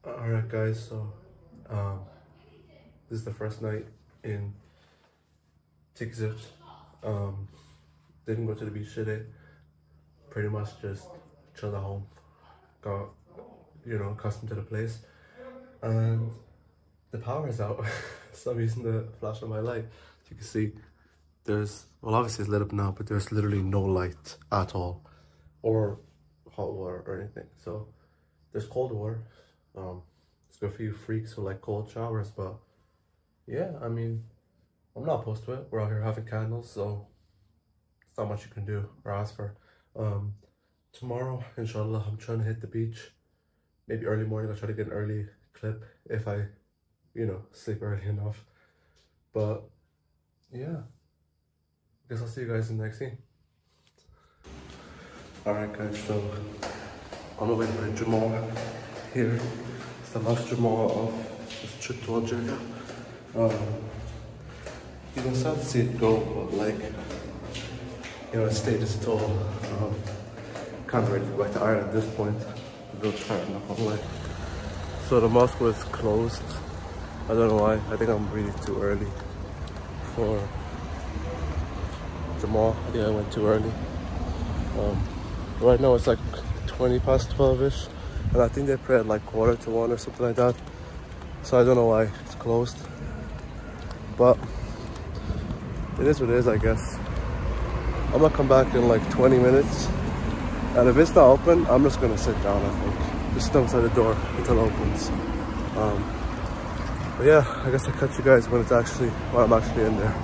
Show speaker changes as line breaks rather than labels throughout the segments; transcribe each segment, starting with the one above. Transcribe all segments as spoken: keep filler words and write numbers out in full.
Alright guys, so um, this is the first night in Tikrit. Um, didn't go to the beach today, pretty much just chilled at home, got, you know, accustomed to the place, and the power is out. So I'm using the flash on my light. As you can see, there's, well obviously it's lit up now, but there's literally no light at all, or hot water or anything. So there's cold water. Um, it's good for you freaks who like cold showers, but yeah, I mean, I'm not opposed to it. We're out here having candles, so it's not much you can do or ask for. Um, tomorrow, inshallah, I'm trying to hit the beach. Maybe early morning, I'll try to get an early clip if I, you know, sleep early enough. But yeah, I guess I'll see you guys in the next scene. Alright guys, so on the way to the Jummah here. It's the last Jummah of this trip to Algeria. Um, you can start to see it go, but like, you know, it stayed still. Um, kind of ready to go back to Ireland at this point. I'm real tired, not gonna lie. So the mosque was closed. I don't know why. I think I'm really too early for Jummah. I think I went too early. Um, right now it's like twenty past twelve-ish, and I think they pray at like quarter to one or something like that. So I don't know why it's closed, but it is what it is, I guess. I'm gonna come back in like twenty minutes, and if it's not open, I'm just gonna sit down, I think. Just stand outside the door until it opens. Um, but yeah, I guess I'll catch you guys when it's actually, when I'm actually in there.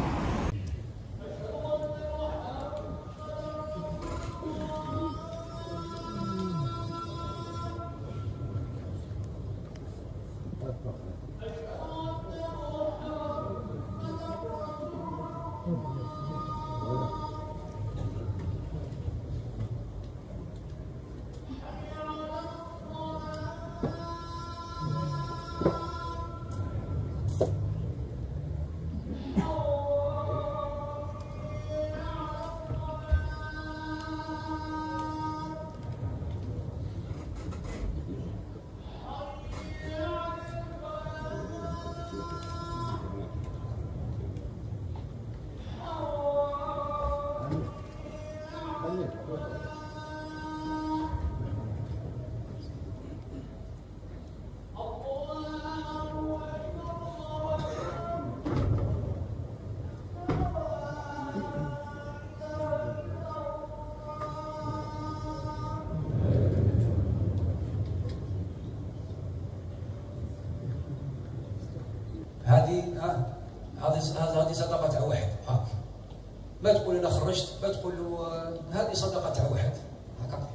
هذه هذه هذه صدقة تاع واحد هاك. ما تقول انا خرجت، ما تقول له هذه صدقة تاع واحد هكا.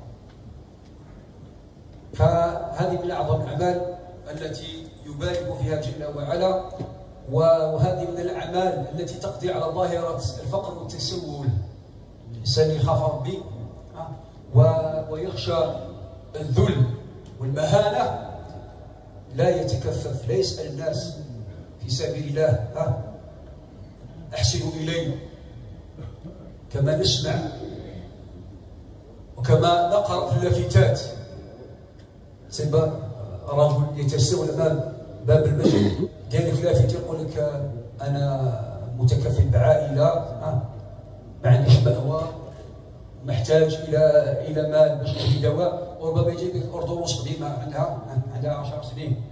فهذه من اعظم الاعمال التي يبارك فيها جل وعلا، وهذه من الاعمال التي تقضي على ظاهرة الفقر والتسول. الانسان يخاف ربي ويخشى الذل والمهانة، لا يتكفف، لا يسأل الناس في سبيل الله. ها احسنوا الي كما نسمع وكما نقرا في اللافتات. سيبا رجل يتسول امام باب المسجد، داير لك لافته يقول لك انا متكفل بعائله، ها ما عنديش مأوى، محتاج الى الى مال باش نشري دواء، وربما يجيب لك اردوس قديمه عندها عندها عشر سنين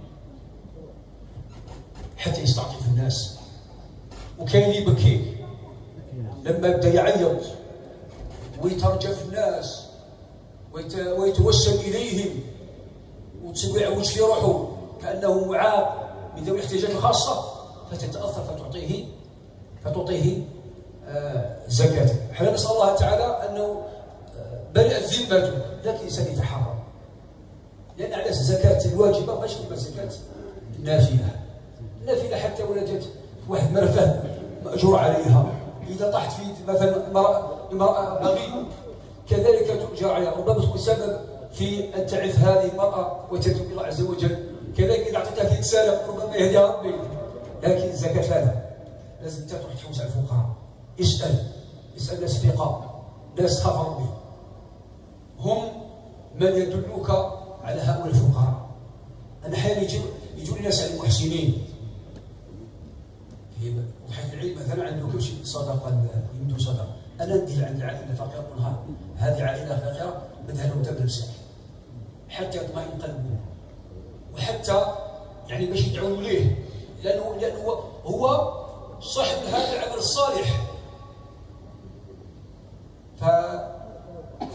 حتى يستعطف الناس. وكاين اللي يبكي لما يبدا يعيط ويترجف الناس ويتوسل اليهم ويعوج في روحه كانه معاق من ذوي الاحتياجات الخاصه، فتتاثر فتعطيه فتعطيه آه زكاته. احنا نسال الله تعالى انه برئت ذمته، لكن الانسان يتحرر، لان على الزكاه الواجبه ماشي كما زكاه النافله. النافله حتى ولا جات في واحد مرفه ماجور عليها، اذا طاحت في مثلا امراه امراه بغي كذلك تؤجر عليها، ربما تكون سبب في ان تعف هذه المراه وتتوب الى الله عز وجل. كذلك اذا اعطيتها في رساله ربما يهديها ربي، لكن الزكاه لا، لازم انت تروح تحوس على الفقراء. اسال اسال ناس ثقه، ناس تخاف ربي، هم من يدلوك على هؤلاء الفقراء أنا أحيانا يجوا يجوا لي ناس المحسنين وحيث العيد مثلا عندنا كل شيء صدقه يمدوا صدقه، انا ندير عند العائله الفقيره نقول ها هذه عائله فقيره بدها لهم تبدا بسعر حتى يطمئن قلبه، وحتى يعني باش يدعوا ليه، لانه لانه هو صاحب هذا العمل الصالح. ف ف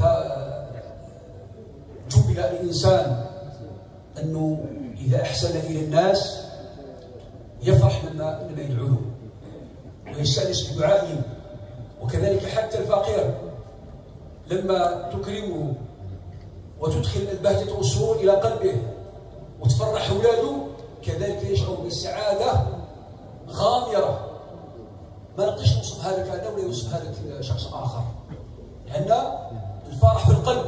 جبل الانسان انه اذا احسن الى الناس يفرح لما لما يدعو له ويستانس بدعائهم، وكذلك حتى الفقير لما تكرمه وتدخل البهجة والسرور إلى قلبه وتفرح أولاده كذلك يشعر بالسعادة غامرة. ما نقدرش نوصف هذا كذا ولا يوصف هذا شخص آخر، لأن الفرح في القلب.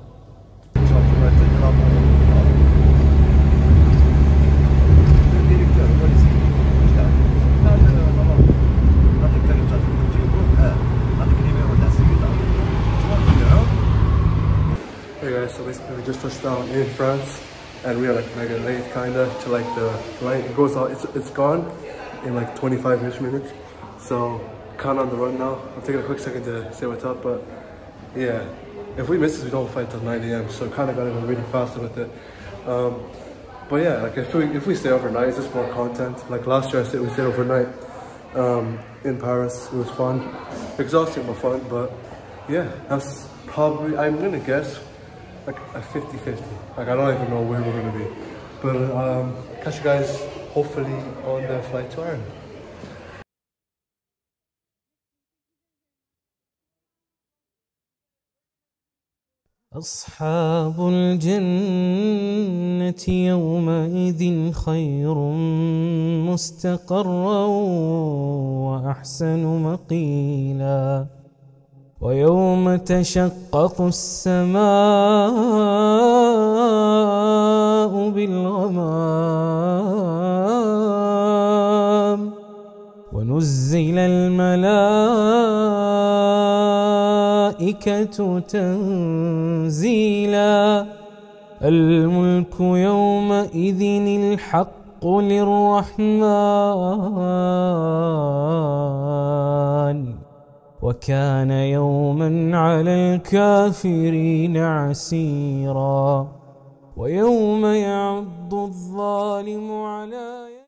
Hey guys, so basically we just touched down in France and we are like mega late kinda to like the flight. It goes out, it's, it's gone in like twenty-five-ish minutes. So kind of on the run now. I'm taking a quick second to say what's up, but yeah, if we miss this we don't fly till nine A M so kind of got to go really fast with it. Um, but yeah, like if we, if we stay overnight, it's just more content. Like last year I stayed, we stayed overnight um, in Paris. It was fun, exhausting but fun, but yeah, that's probably, I'm gonna guess, like a fifty fifty. Like I don't even know where we're gonna be. But um, catch you guys hopefully on the flight to Ireland.
أصحاب الجنة يومئذ خير مستقرا وأحسن مقيلا ويوم تشقق السماء بالغمام ونزل الملائكة تنزيلا الملك يومئذ الحق للرحمن وكان يوما على الكافرين عسيرا ويوم يعض الظالم على